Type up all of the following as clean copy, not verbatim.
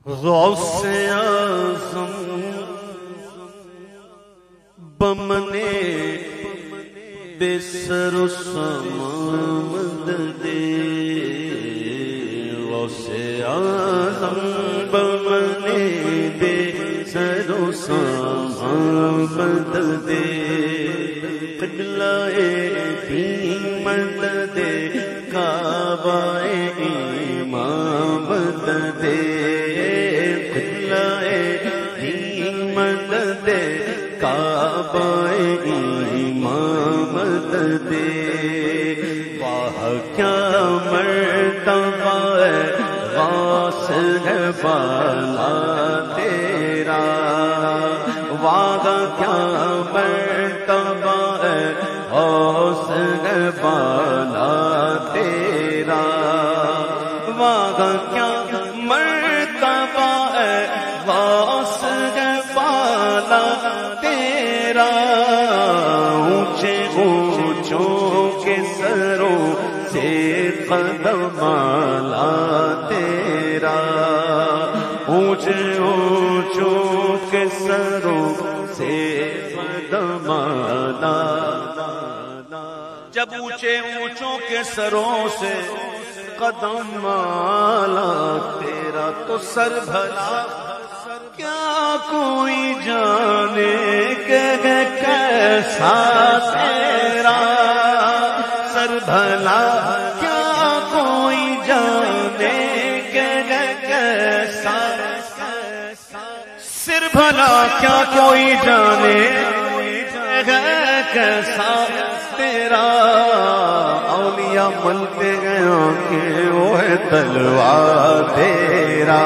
غوث اعظم بمنے بے سر و سامد دے، غوث اعظم بمنے بے سر و سامد دے، قبلہ دین مدد کعبہ امامت دے، کعبہ امامت دے، واہ کیا مرتبہ ہے غوث ہے بالا تیرا، واہ کیا مرتبہ ہے غوث ہے بالا تیرا، واہ کیا مرتبہ ہے غوث ہے بالا تیرا، اونچے اونچوں کے سروں سے قدم آلا تیرا، اونچے اونچوں کے سروں سے قدم آلا، جب اونچے اونچوں کے سروں سے قدم آلا تیرا تو سر بھلا کیا کوئی جانے کہ کیسا تیرا، سر بھلا کیا کوئی جانے کہ کیسا، سر بھلا کیا کوئی جانے کیسا تیرا، اولیاء ملتے گیا کہ وہ ہے تلوار تیرا،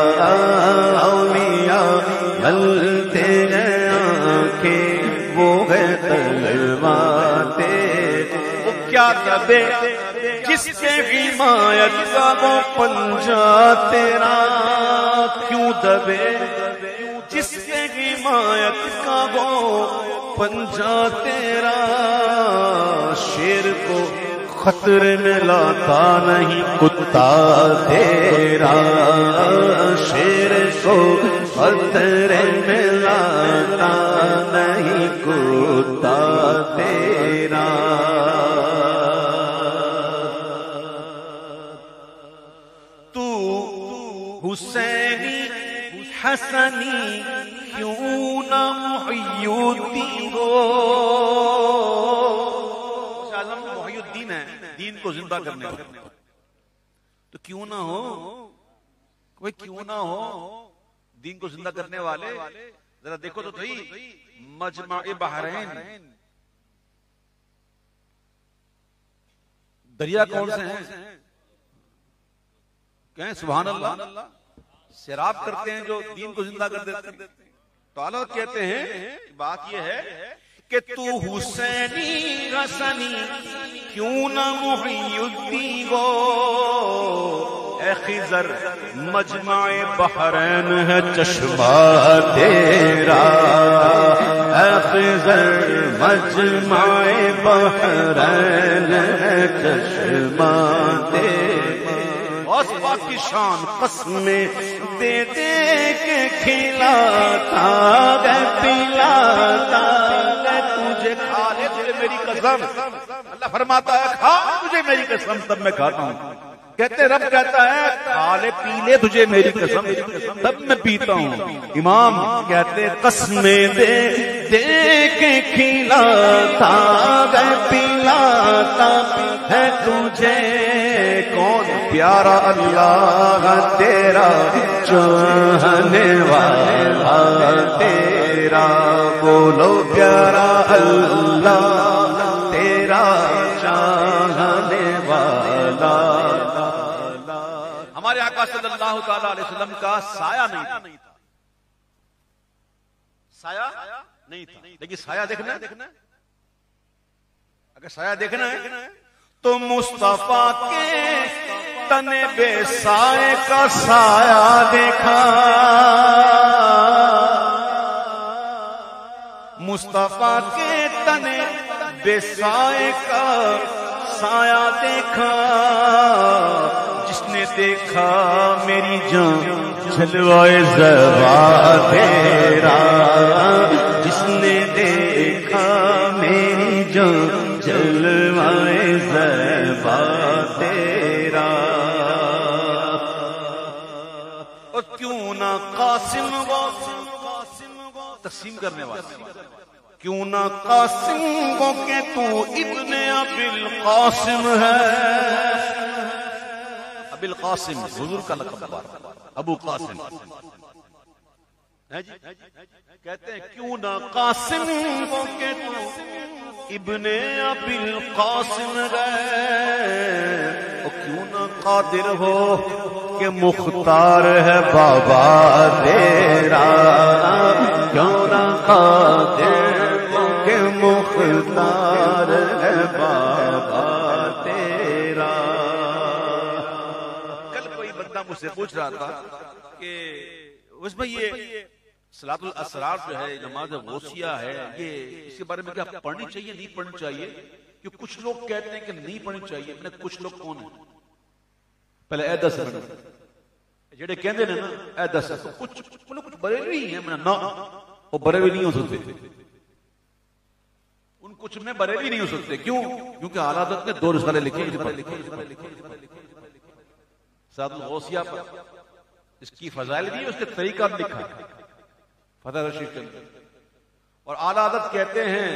اولیاء ملتے گیا کہ وہ ہے تلوار تیرا، وہ کیا دبے جس کے حمایت کا وہ پنجہ تیرا، کیوں دبے جس کے حمایت کا وہ پنجہ تیرا، شیر کو خطرے میں لاتا نہیں کتا تیرا، شیر کو خطرے میں لاتا نہیں کتا تیرا، تو حسینی حسنی کیوں نہ محی الدین ہو، محی الدین ہے دین کو زندہ کرنے والا، تو کیوں نہ ہو کوئی، کیوں نہ ہو دین کو زندہ کرنے والے، ذرا دیکھو تو صحیح مجمع بحرین دریا کون سے ہیں، کہیں سبحان اللہ سیراب کرتے ہیں جو دین کو زندہ کر دیتے ہیں، تو اللہ کہتے ہیں بات یہ ہے کہ تو حسینی حسنی کیوں نہ محی الدین ہو، اے خضر مجمع بحرین ہے چشمہ تیرا، اے خضر مجمع بحرین ہے چشمہ تیرا، اس بات کی شان قسمیں دے دے کے کھلاتا ہے پلاتا ہے تجھے، کھا لے تجھے میری قسم، اللہ فرماتا ہے کھا تجھے میری قسم تب میں کھاتا ہوں، کہتے رب کہتا ہے کھا لے پی لے تجھے میری قسم تب میں پیتا ہوں، امام کہتے قسمیں دے دے کے کھلاتا ہے پلاتا ہے تجھے، کون پیارا اللہ تیرا چاہنے والا تیرا، بولو پیارا اللہ تیرا چاہنے والا، ہمارے آقا صلی اللہ تعالی علیہ وسلم کا سایہ نہیں تھا، سایہ نہیں تھا، لیکن سایہ دیکھنا ہے، اگر سایہ دیکھنا ہے تو مصطفیٰ کے تن بے سائے کا سایہ دیکھا، مصطفیٰ کے تن بے سائے کا سایہ دیکھا، جس نے دیکھا میری جان جلوائے زبان تیرا، جس نے دیکھا میری جو جلوائے زبان تیرا۔ اور کیوں نہ قاسم وہ تقسیم کرنے والا، کیوں نہ قاسم کو کہ تو ابن ابی القاسم ہے۔ ابی القاسم حضور کا لقب، ابو قاسم کہتے ہیں کیوں نہ قاسم کو کہ تو ابن ابی القاسم ہے، اور کیوں نہ قادر ہو کہ مختار ہے بابا تیرا، کیوں نہ قادر کہ مختار ہے بابا تیرا۔ کل کوئی بندہ مجھ سے پوچھ رہا تھا کہ اس میں یہ صلاۃ الاسرار جو ہے، نماز غوثیہ ہے، یہ اس کے بارے میں کیا پڑھنی چاہیے نہیں پڑھنی چاہیے؟ کہ کچھ لوگ کہتے ہیں کہ نہیں پڑھنی چاہیے۔ میں نے کچھ لوگ کون ہیں پہلے اے دس جڑے کہندے نے نا اے دس کچھ بریلوی ہیں، میں نہ وہ بریلوی نہیں ہو سکتے، ان کچھ میں بریلوی نہیں ہو سکتے۔ کیوں؟ کیونکہ اعلی حضرت نے 2 رسالے لکھے، صلاۃ الغوثیہ پر اس کی فضائل بھی، اس کے طریقہ بھی لکھا ہے فتح رشید کے اندر۔ اور اعلی حضرت کہتے ہیں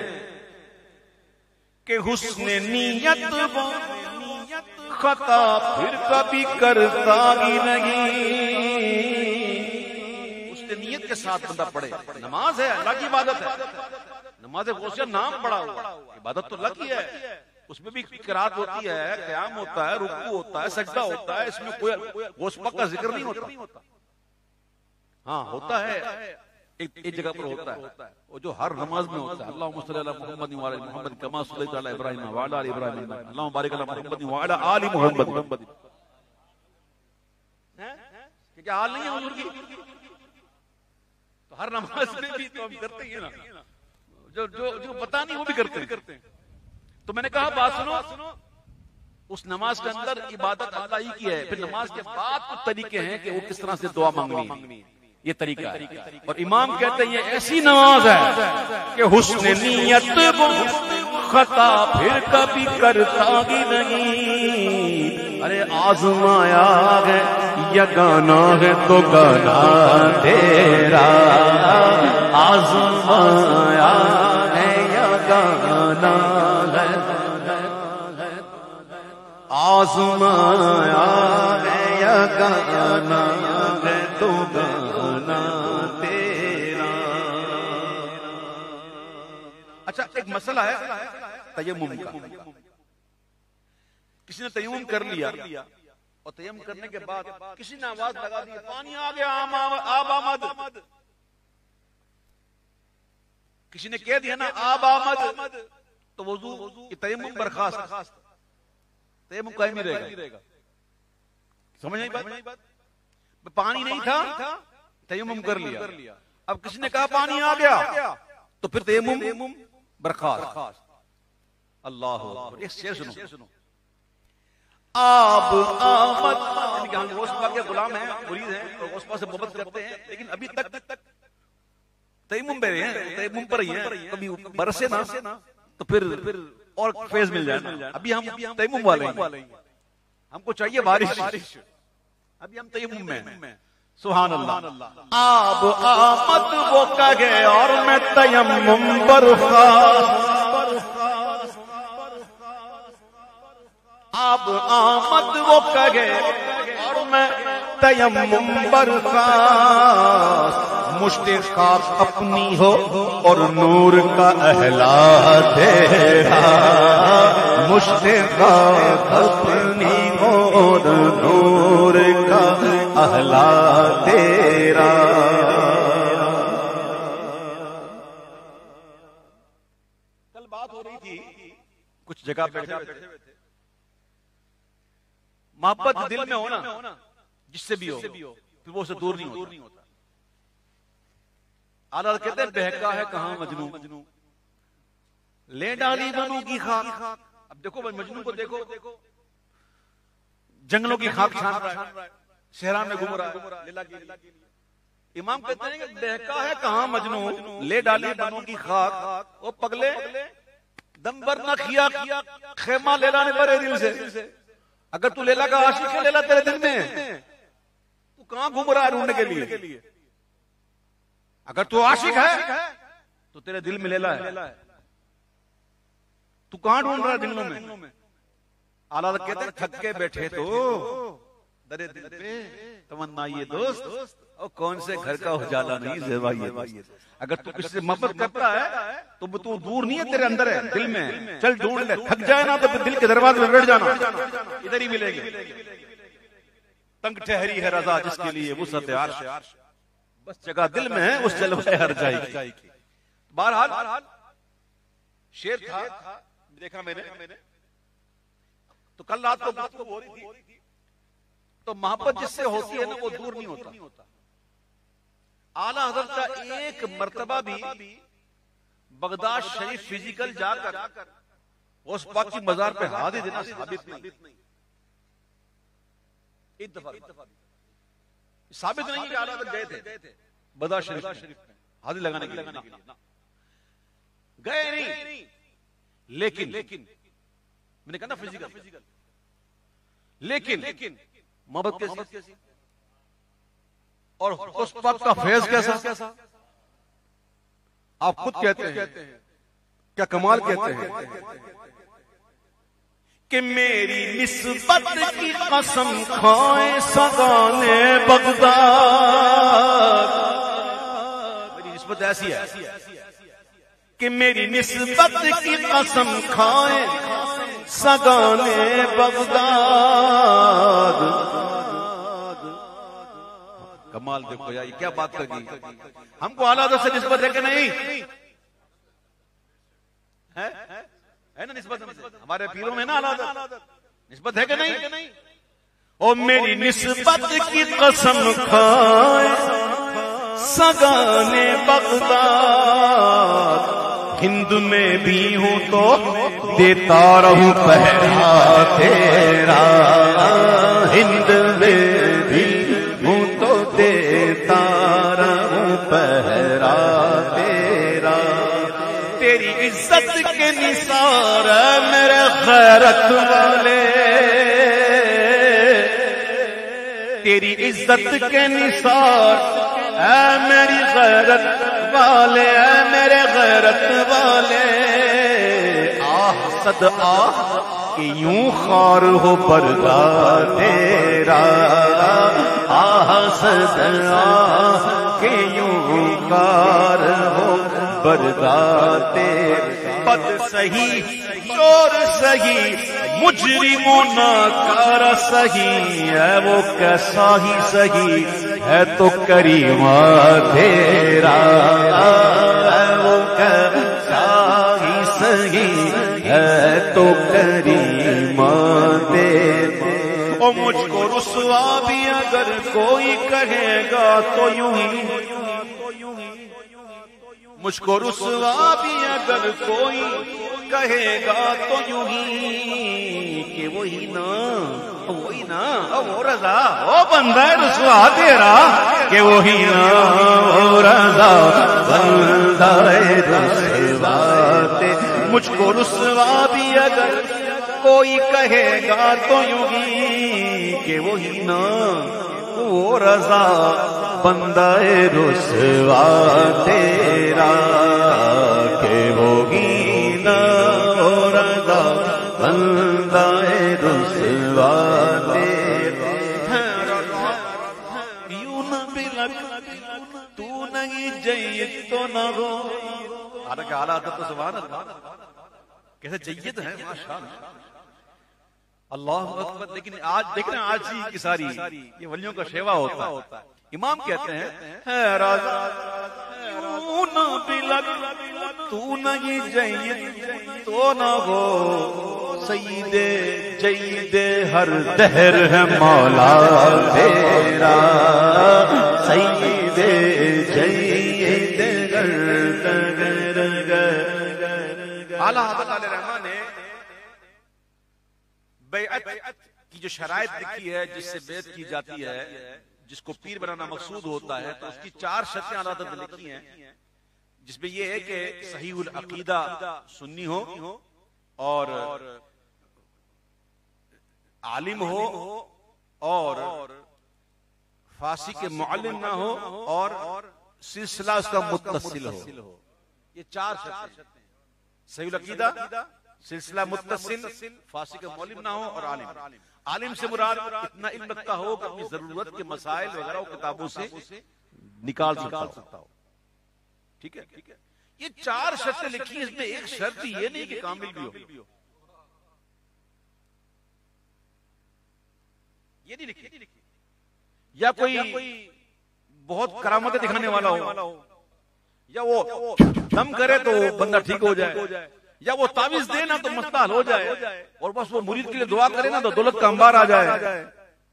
کہ حسن نیت وہ خطا پھر کبھی کرتا ہی نہیں۔ اس نے نیت کے ساتھ بندہ پڑھے، نماز ہے اللہ کی عبادت ہے، نماز غوثیہ نام پڑا ہوا، عبادت تو اللہ کی ہے، اس میں بھی قرات ہوتی ہے، قیام ہوتا ہے، رکوع ہوتا ہے، سجدہ ہوتا ہے، اس میں کوئی غوث پاک کا ذکر نہیں ہوتا۔ ہاں ہوتا ہے، ایک جگہ پر ہوتا ہے، وہ جو ہر نماز میں ہوتا ہے، اللہم صلی علی محمد وعلی محمد کما صلیت علی ابراہیم وعلی آل ابراہیم اللہم بارک علی محمد وعلی آل محمد۔ کیا حال نہیں ہے حضور کی؟ تو ہر نماز میں بھی تو ہم کرتے ہیں نا، جو پتہ نہیں وہ بھی کرتے ہیں۔ تو میں نے کہا بات سنو، اس نماز کے اندر عبادت اللہ ہی کی ہے، پھر نماز کے بعد کچھ طریقے ہیں کہ وہ کس طرح سے دعا مانگنی ہے، یہ طریقہ ہے۔ اور امام کہتے ہیں یہ ایسی نماز ہے کہ حسن نیت وہ خطا پھر کبھی کرتا ہی نہیں۔ ارے آزمایا ہے یا گانا ہے تو گانا تیرا، آزمایا ہے یا گانا ہے، آزمایا ہے یا گانا ہے تو گانا تیرا۔ اچھا ایک مسئلہ ہے تیمم کا، کسی نے تیمم کر لیا اور تیمم کرنے کے بعد کسی نے آواز لگا دی پانی آ گیا آب آمد، کسی نے کہہ دیا نا آب آمد، تو وضو کی تیمم برخاست، تیمم قائم ہی رہے گا۔ سمجھ نہیں بات؟ پانی نہیں تھا تیمم کر لیا، اب کسی نے کہا پانی آ گیا تو پھر تیمم برخاست۔ اللہ اکبر، ایک شعر سنو، آب آمد، یعنی کہ ہم غوث پاک کے غلام ہیں، مرید ہیں، اور غوث پاک سے محبت کرتے ہیں، لیکن ابھی تک تیمم پہ ہیں، تیمم پر ہی ہیں، کبھی برسے نا تو پھر اور فیض مل جائے نا۔ ابھی ہم تیمم والے ہیں، ہم کو چاہیے بارش، ابھی ہم تیمم میں۔ سبحان اللہ، آب آمد وہ کہے اور میں تیمم برخاست، آب آمد وہ کہے اور میں تیمم برخاست، مشت خاک اپنی ہو اور نور کا اہلا تیرا، مشت خاک اپنی ہو اور نور کا اہلا تیرا۔ کل بات ہو رہی تھی کچھ جگہ بیٹھے ہوئے تھے، محبت دل میں ہونا جس سے بھی ہو پھر وہ اسے دور نہیں ہوتا۔ اعلیٰ کہتے ہیں بہکا ہے کہاں مجنوں، لے ڈالی بنو کی خاک۔ اب دیکھو مجنوں کو دیکھو، جنگلوں کی خاک چھان رہا ہے، صحرا میں گھوم رہا ہے لیلا کے لیے. امام کہتے ہیں کہ بہکا ہے کہاں مجنوں، لے ڈالی بنوں کی خاک، وہ پگلے دم بر نہ کیا خیمہ لیلا نے بھرے دل سے. اگر تو لیلا کا عاشق ہے، لیلا تیرے دل میں ہے، تو کہاں گھوم رہا ہے ڈھونڈنے کے لیے؟ اگر تو عاشق ہے تو تیرے دل میں لیلا ہے، تو کہاں ڈھونڈ رہا ہے دلوں میں؟ اعلیٰ کہتے ہیں تھک کے بیٹھے تو درے دل پہ تمنا یہ دوست، اور کون سے گھر کا اجالا نہیں زیبا یہ دوست. اگر تو کسی سے محبت کرتا ہے تو تو دور نہیں ہے، تیرے اندر ہے، دل میں ہے. چل ڈھونڈ لے، تھک جائے نا تو پھر دل کے دروازے میں بیٹھ جانا، ادھر ہی ملے گی. تنگ ٹھہری ہے رضا جس کے لیے وسعت عرش، بس جگہ دل میں ہے اس جلوے ہر جائے کی. بہرحال شیر تھا، دیکھا میں نے تو کل رات کو بات ہو رہی تھی. تو محبت جس سے ہوتی ہے نا وہ دور نہیں ہوتا. اعلیٰ حضرت کا ایک مرتبہ بھی بغداد شریف فزیکل جا کر اس پاک کی مزار پہ ہاتھ دینا ثابت نہیں. ایک دفعہ ثابت نہیں کہ اعلیٰ حضرت گئے تھے بغداد شریف میں ہاتھ لگانے کے لیے، گئے نہیں. لیکن میں نے کہا نا فزیکل، لیکن محبت کیسی اور اس پاک کا فیض کیسا؟ آپ خود کہتے ہیں کیا کمال کہتے ہیں کہ میری نسبت کی قسم کھائے سگانے بغداد. میری نسبت ایسی ہے کہ میری نسبت کی قسم کھائے سگانے بغداد. کمال دیکھو یار، یہ کیا بات کر گئی. ہم کو اعلیٰ حضرت سے نسبت ہے کہ نہیں؟ ہے نا نسبت، ہمارے پیروں میں نا اعلیٰ حضرت نسبت ہے کہ نہیں؟ او میری نسبت کی قسم کھائے سگانے بغداد. ہند میں بھی ہوں تو دیتا رہوں پہرا تیرا، ہند میں بھی ہوں تو دیتا رہوں پہرا تیرا. تیری عزت کے نثار میرے غیرت والے، تیری عزت کے نثار اے میری غیرت والے، اے میرے غیرت والے. آہ صد آہ کہ یوں خار ہو پردہ تیرا، آہ صد آہ کہ یوں خار ہو پردہ تیرا. بد سہی چور سہی مجرموں ناکار سہی ہے، وہ کیسا ہی سہی ہے تو کریمہ تیرا، وہ کیسا ہی سہی ہے تو کریمہ تیرا. اور مجھ کو رسوا بھی اگر کوئی کہے گا تو یوں ہی، مجھ کو رسوا بھی اگر کوئی کہے گا تو یوں ہی کہ وہی نا وہ رضا وہ بندہ رسوا تیرا، کہ وہی نا وہ رضا بندہ رسوا تیرا. مجھ کو رسوا بھی اگر کوئی کہے گا تو یوں ہی کہ وہی نا وہ رضا بندہ رسوا تیرا، کہ وہی نا وہ رضا بندہ رسوا تیرا. یوں نہ بلک تو نہیں جید تو نہ ہو. حالانکہ حالات تو سبحان اللہ کیسے جید ہے ماشاءاللہ، اللہ اکبر. لیکن آج دیکھنا آج کی ساری یہ ولیوں کا شیوا ہوتا ہے. امام کہتے ہیں راضا یوں نہ بلک تو نہیں جید تو نہ ہو، سید جید ہر دہر ہے مولا تیرا، سید جید اعلیٰ حضرت علیہ رحمٰن نے بیعت کی کی جو شرائط لکھی ہے جس سے بیعت کی جاتی ہے، جس کو پیر بنانا مقصود ہوتا ہے، تو اس کی 4 شرطیں اعلیٰ حضرت نے لکھی ہیں، جس میں یہ ہے کہ صحیح العقیدہ سنی ہو اور عالم ہو اور فاسق معلم نہ ہو اور سلسلہ اس کا متصل ہو. یہ 4 شرطیں: صحیح العقیدہ، سلسلہ متصل، فاسق معلم نہ ہو اور عالم. عالم سے مراد اتنا علم رکھتا ہو کہ اپنی ضرورت کے مسائل وغیرہ وہ کتابوں سے نکال سکتا ہو. ٹھیک ہے. یہ 4 شرطیں لکھی ہیں، اس میں ایک شرط یہ نہیں کہ کامل بھی ہو. یہ نہیں لکھی. یا کوئی بہت کرامتیں دکھانے والا ہو، یا وہ دم کرے تو بندہ ٹھیک ہو جائے، یا وہ تعویذ دے نا تو مسئلہ حل ہو جائے، اور بس وہ مرید کے لیے دعا کرے نا تو دولت کا انبار آ جائے.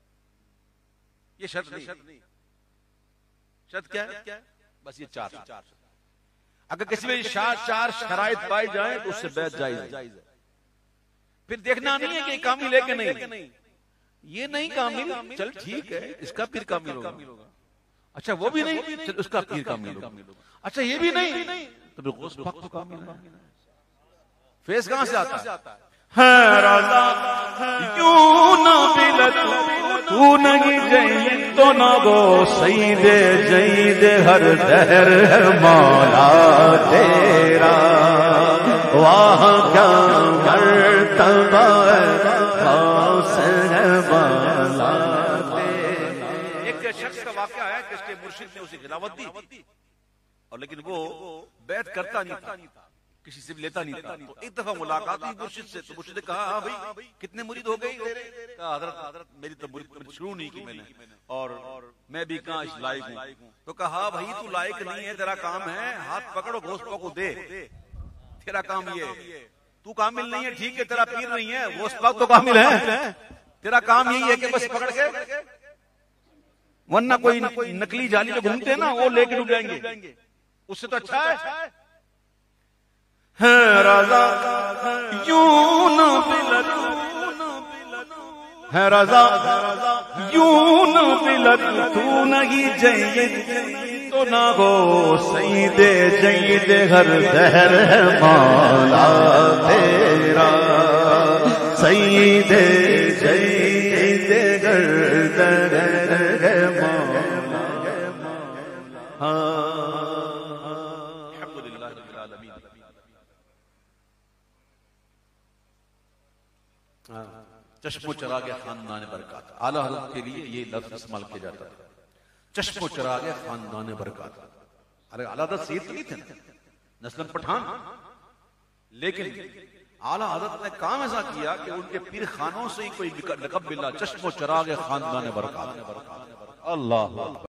یہ شرط نہیں. شرط کیا ہے؟ بس یہ 4. اگر کسی میں 4 شرائط پائی جائیں تو اس سے بیعت جائز ہے. پھر دیکھنا نہیں ہے کہ کامل ہے کہ نہیں. یہ نہیں کامل، چل ٹھیک ہے، اس کا پیر کامل ہوگا. اچھا وہ بھی نہیں، چل اس کا پیر کامل ہوگا. اچھا یہ بھی نہیں، تو پھر غوث پاک تو کامل ہے. فیض کہاں سے آتا ہے؟ رضا یوں نہ بلت تو نہیں جئی تو نہ وہ سید جید ہر دہر ہے مولا تیرا. واہ کیا مرتبہ خاص ہے مولا تیرا. ایک شخص کا واقعہ ہے کہ اس کے مرشد نے اسے خلافت دی، اور لیکن وہ بیعت کرتا نہیں تھا، کسی سے بھی لیتا نہیں تھا. تو ایک دفعہ ملاقات ہوئی مرشد سے، تو مرشد نے کہا ہاں بھائی کتنے مرید ہو گئی؟ کہا حضرت میری تو مرید شروع نہیں کی میں نے، اور میں بھی کہاں اس لائق ہوں. تو کہا بھائی تو لائق نہیں ہے، تیرا کام ہے ہاتھ پکڑو غوث پاک کو دے. تیرا کام یہ ہے. تو کامل نہیں ہے ٹھیک ہے، تیرا پیر نہیں ہے، غوث پاک تو کامل ہے. تیرا کام یہی ہے کہ بس پکڑ کے، ورنہ کوئی نکلی جالی جو گھومتے ہیں نا وہ لے کے ڈوب جائیں گے. اس سے تو اچھا ہے رضا یوں نہ بلت ہے، رضا یوں نہ بلت تو نہیں جید تو نہ ہو سید جید ہر دہر ہے مولا تیرا. سید جید ہر دہر ہے مولا. چشم و چراغ خاندان برکات، اعلیٰ حضرت کے لیے یہ لفظ استعمال کیا جاتا ہے، چشم و چراغ خاندان برکات. ارے اعلیٰ حضرت سید نہیں تھے نسل پٹھان، لیکن اعلیٰ حضرت نے کام ایسا کیا کہ ان کے پیر خانوں سے ہی کوئی لقب ملا، چشم و چراغ خاندان برکات. اللہ